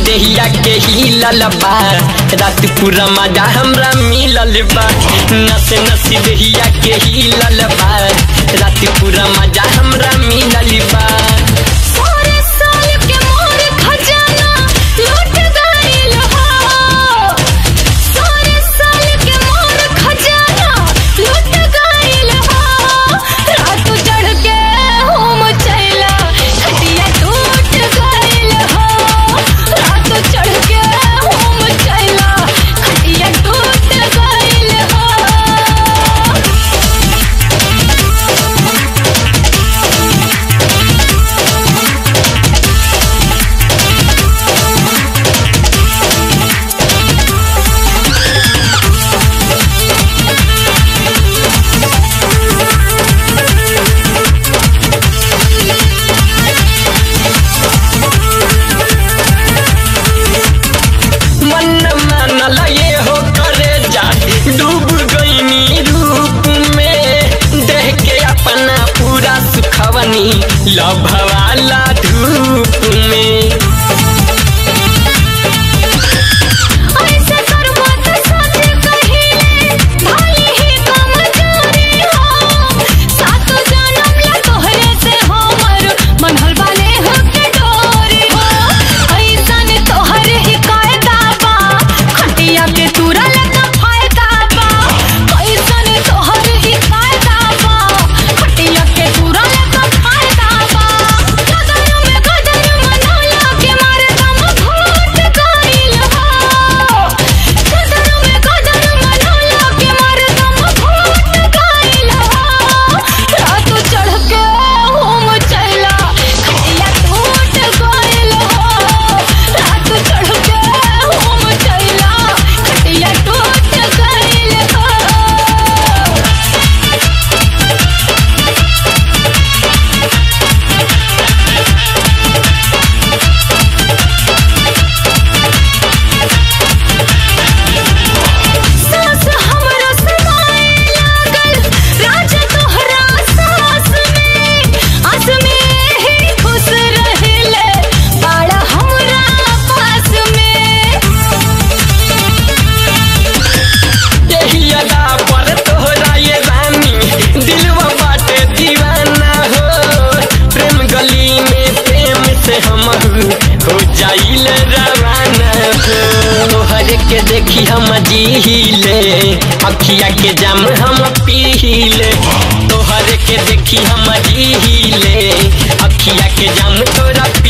देहिया के हिलल बा, रात पूरा मजा हमरा मिलल बा। नस नस देहिया के हिलल बा, रात पूरा मजा हमरा मिलल बा। लभवाला धूप में ऐसे करबो त सोच कहिले भले ही कमजोरी हो। सातो जन्म ला तोहरे से हमर मनहल वाले हो के डोरी हो। ऐसन तोहरे ही कायदा बा, खटिया के तुरा लगा फायदा बा। ऐसन तोहरे ही कायदा बा, खटिया के तुरा लगा फायदा बा। हो जाइल रवाना तोहर के देखी हम जीले, अखिया के जाम हम पीले। तोहर के देखी हम जीले, अखिया के जाम तोरा